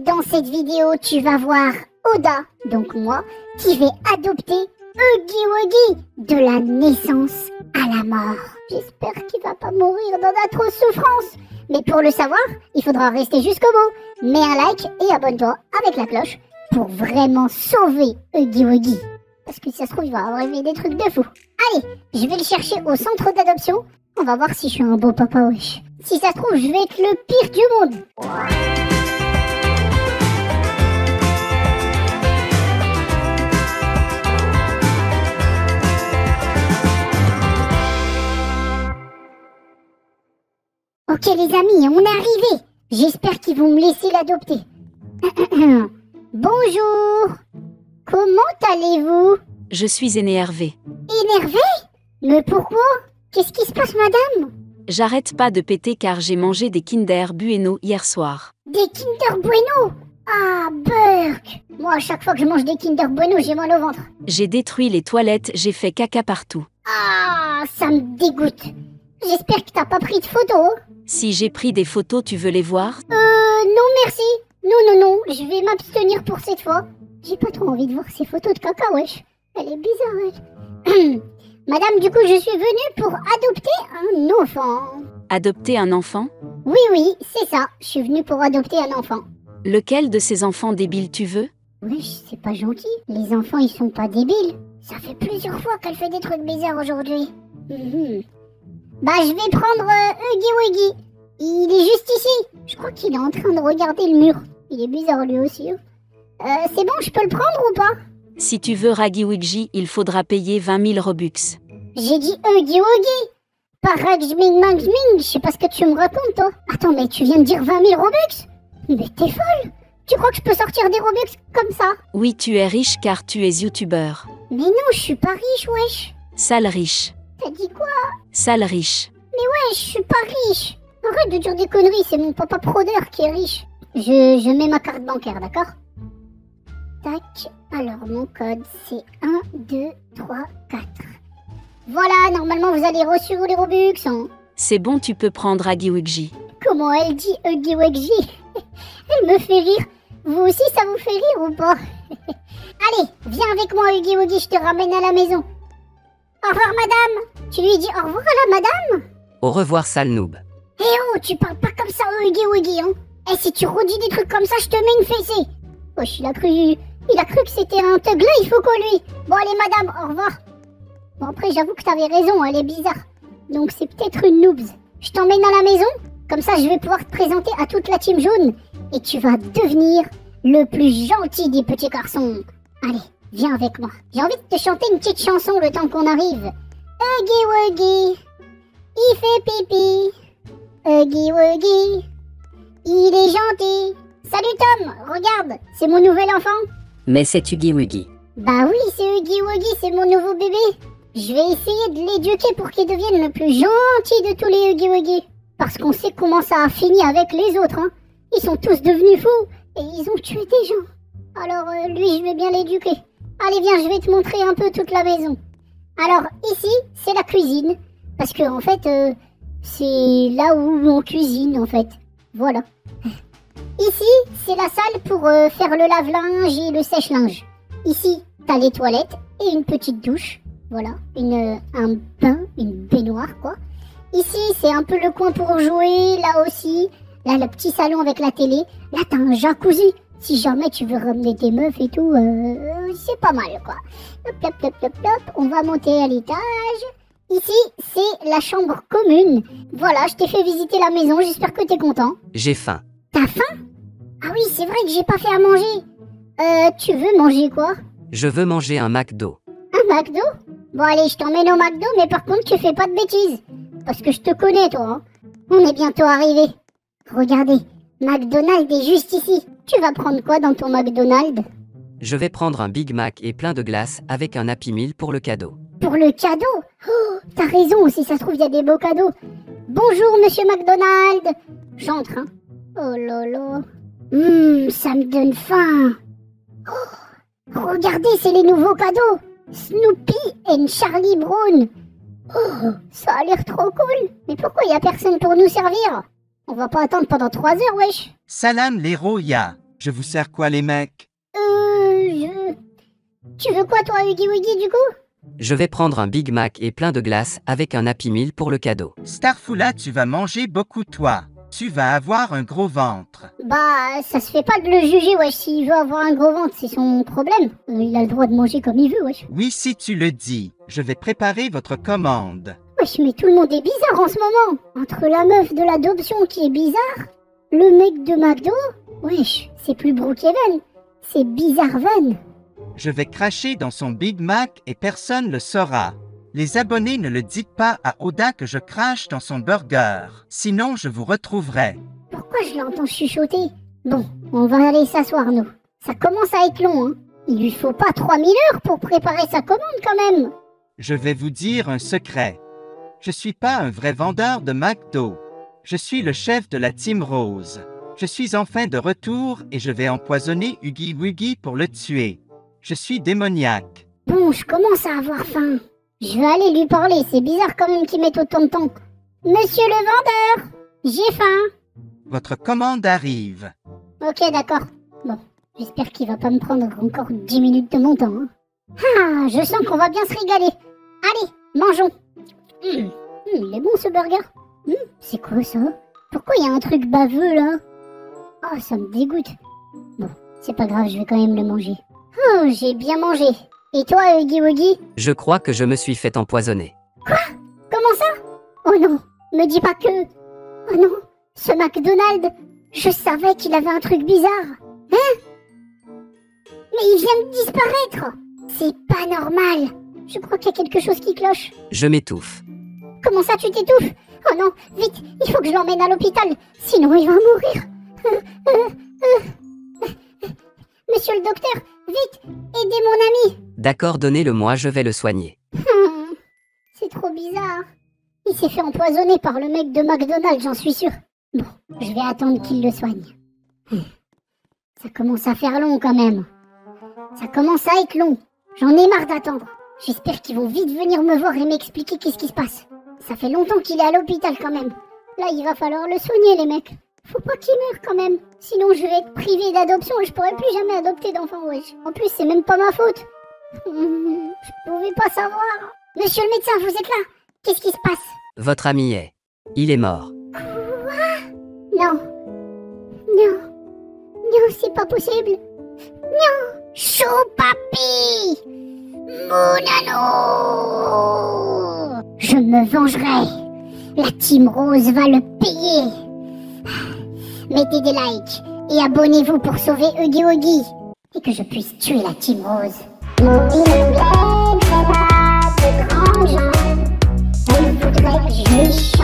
Dans cette vidéo, tu vas voir Oda, donc moi, qui vais adopter Huggy Wuggy de la naissance à la mort. J'espère qu'il va pas mourir dans d'atroces souffrances. Mais pour le savoir, il faudra rester jusqu'au bout. Mets un like et abonne-toi avec la cloche pour vraiment sauver Huggy Wuggy. Parce que si ça se trouve, il va arriver des trucs de fou. Allez, je vais le chercher au centre d'adoption. On va voir si je suis un beau papa, wesh. Si ça se trouve, je vais être le pire du monde. Ok les amis, on est arrivé. J'espère qu'ils vont me laisser l'adopter. Bonjour. Comment allez-vous? Je suis énervée. Énervé? Mais pourquoi? Qu'est-ce qui se passe, madame? J'arrête pas de péter car j'ai mangé des Kinder Bueno hier soir. Des Kinder Bueno? Ah, burk. Moi, à chaque fois que je mange des Kinder Bueno, j'ai mal au ventre. J'ai détruit les toilettes, j'ai fait caca partout. Ah, ça me dégoûte. J'espère que t'as pas pris de photos. Si j'ai pris des photos, tu veux les voir? Non merci. Non, je vais m'abstenir pour cette fois. J'ai pas trop envie de voir ces photos de caca, wesh. Elle est bizarre, wesh. Madame, du coup, je suis venue pour adopter un enfant. Adopter un enfant? Oui, c'est ça. Je suis venue pour adopter un enfant. Lequel de ces enfants débiles tu veux? Wesh, c'est pas gentil. Les enfants, ils sont pas débiles. Ça fait plusieurs fois qu'elle fait des trucs bizarres aujourd'hui. Bah, je vais prendre Huggy Wuggy. Il est juste ici. Je crois qu'il est en train de regarder le mur. Il est bizarre lui aussi. C'est bon, je peux le prendre ou pas? Si tu veux Huggy Wuggy, il faudra payer 20 000 Robux. J'ai dit Huggy Wuggy. Pas Ragzming Mangzming. Je sais pas ce que tu me racontes, toi. Attends, mais tu viens de dire 20 000 Robux? Mais t'es folle. Tu crois que je peux sortir des Robux comme ça? Oui, tu es riche car tu es youtubeur. Mais non, je suis pas riche, wesh. Sale riche. T'as dit quoi? Sale riche. Mais ouais, je suis pas riche. Arrête de dire des conneries, c'est mon papa prodeur qui est riche. Je mets ma carte bancaire, d'accord? Tac, alors mon code c'est 1, 2, 3, 4. Voilà, normalement vous allez reçu les Robux, hein. C'est bon, tu peux prendre Huggy Wuggy. Comment elle dit Huggy Wuggy? Elle me fait rire. Vous aussi ça vous fait rire ou pas? Allez, viens avec moi Huggy Wuggy, je te ramène à la maison. Au revoir madame. Tu lui dis au revoir à la madame? Au revoir, sale noob. Eh oh, tu parles pas comme ça au Huggy Wuggy, hein. Eh, si tu redis des trucs comme ça, je te mets une fessée. Wesh, il a cru que c'était un thug là, il faut qu'on lui. Bon, allez, madame, au revoir. Bon, après, j'avoue que t'avais raison, elle est bizarre. Donc, c'est peut-être une noobs. Je t'emmène à la maison, comme ça, je vais pouvoir te présenter à toute la team jaune. Et tu vas devenir le plus gentil des petits garçons. Allez, viens avec moi. J'ai envie de te chanter une petite chanson le temps qu'on arrive. Huggy Wuggy, il fait pipi. Huggy Wuggy, il est gentil. Salut Tom, regarde, c'est mon nouvel enfant. Mais c'est Huggy Wuggy. Bah oui, c'est Huggy Wuggy, c'est mon nouveau bébé. Je vais essayer de l'éduquer pour qu'il devienne le plus gentil de tous les Huggy Wuggy. Parce qu'on sait comment ça a fini avec les autres, hein. Ils sont tous devenus fous et ils ont tué des gens. Alors lui, je vais bien l'éduquer. Allez, viens, je vais te montrer un peu toute la maison. Alors ici, c'est la cuisine. Parce que en fait, c'est là où on cuisine en fait. Voilà. Ici, c'est la salle pour faire le lave-linge et le sèche-linge. Ici, t'as les toilettes et une petite douche. Voilà, un bain, une baignoire quoi. Ici, c'est un peu le coin pour jouer, là aussi. Là, le petit salon avec la télé. Là, t'as un jacuzzi. Si jamais tu veux ramener tes meufs et tout, c'est pas mal quoi. Hop, hop, hop, hop, hop. On va monter à l'étage. Ici, c'est la chambre commune. Voilà, je t'ai fait visiter la maison, j'espère que t'es content. J'ai faim. T'as faim? Ah oui, c'est vrai que j'ai pas fait à manger. Tu veux manger quoi? Je veux manger un McDo. Un McDo? Bon allez, je t'emmène au McDo, mais par contre tu fais pas de bêtises. Parce que je te connais toi, hein. On est bientôt arrivé. Regardez, McDonald's est juste ici. Tu vas prendre quoi dans ton McDonald's? Je vais prendre un Big Mac et plein de glace avec un Happy Meal pour le cadeau. Pour le cadeau? Oh, t'as raison, si ça se trouve, il y a des beaux cadeaux. Bonjour, monsieur McDonald. J'entre, hein. Oh là là. Ça me donne faim. Oh, regardez, c'est les nouveaux cadeaux. Snoopy et Charlie Brown. Oh, ça a l'air trop cool. Mais pourquoi il y a personne pour nous servir? On va pas attendre pendant 3 heures, wesh. Salam les Roya. Je vous sers quoi les mecs? Tu veux quoi toi, Huggy Wuggy, du coup? Je vais prendre un Big Mac et plein de glace avec un Happy Meal pour le cadeau. Starfoula, tu vas manger beaucoup toi. Tu vas avoir un gros ventre. Bah, ça se fait pas de le juger, wesh. S'il veut avoir un gros ventre, c'est son problème. Il a le droit de manger comme il veut, wesh. Oui, si tu le dis. Je vais préparer votre commande. Wesh, mais tout le monde est bizarre en ce moment. Entre la meuf de l'adoption qui est bizarre, le mec de McDo, wesh, c'est plus Brookhaven, c'est Bizarreven. Je vais cracher dans son Big Mac et personne le saura. Les abonnés ne le dites pas à Oda que je crache dans son burger. Sinon, je vous retrouverai. Pourquoi je l'entends chuchoter? Bon, on va aller s'asseoir, nous. Ça commence à être long, hein. Il lui faut pas 3000 heures pour préparer sa commande, quand même. Je vais vous dire un secret. Je suis pas un vrai vendeur de McDo. Je suis le chef de la Team Rose. Je suis enfin de retour et je vais empoisonner Huggy Wuggy pour le tuer. Je suis démoniaque. Bon, je commence à avoir faim. Je vais aller lui parler, c'est bizarre quand même qu'il mette autant de temps. Monsieur le vendeur, j'ai faim. Votre commande arrive. Ok, d'accord. Bon, j'espère qu'il va pas me prendre encore 10 minutes de mon temps. Hein. Ah, je sens qu'on va bien se régaler. Allez, mangeons. Il est bon ce burger. C'est quoi ça? Pourquoi il y a un truc baveux là? Oh, ça me dégoûte. Bon, c'est pas grave, je vais quand même le manger. Oh, j'ai bien mangé. Et toi, Huggy Wuggy? Je crois que je me suis fait empoisonner. Quoi? Comment ça? Oh non, me dis pas que... Oh non, ce McDonald's, je savais qu'il avait un truc bizarre. Hein? Mais il vient de disparaître. C'est pas normal. Je crois qu'il y a quelque chose qui cloche. Je m'étouffe. Comment ça, tu t'étouffes? Oh non, vite, il faut que je l'emmène à l'hôpital. Sinon, il va mourir. Monsieur le docteur, vite, aidez mon ami. D'accord, donnez-le-moi, je vais le soigner. C'est trop bizarre. Il s'est fait empoisonner par le mec de McDonald's, j'en suis sûre. Bon, je vais attendre qu'il le soigne. Ça commence à faire long quand même. Ça commence à être long. J'en ai marre d'attendre. J'espère qu'ils vont vite venir me voir et m'expliquer qu'est-ce qui se passe. Ça fait longtemps qu'il est à l'hôpital quand même. Là, il va falloir le soigner, les mecs. Faut pas qu'il meure quand même. Sinon, je vais être privée d'adoption et je pourrai plus jamais adopter d'enfant, wesh. En plus, c'est même pas ma faute. Je pouvais pas savoir. Monsieur le médecin, vous êtes là? Qu'est-ce qui se passe? Votre ami est. Il est mort. Non. Non. Non, c'est pas possible. Non. Chou papi. Mon anneau. Je me vengerai. La Team Rose va le payer. Mettez des likes et abonnez-vous pour sauver Huggy Wuggy et que je puisse tuer la Team Rose. Mon il me plaît, c'est pas de grands gens. Elle voudrait que je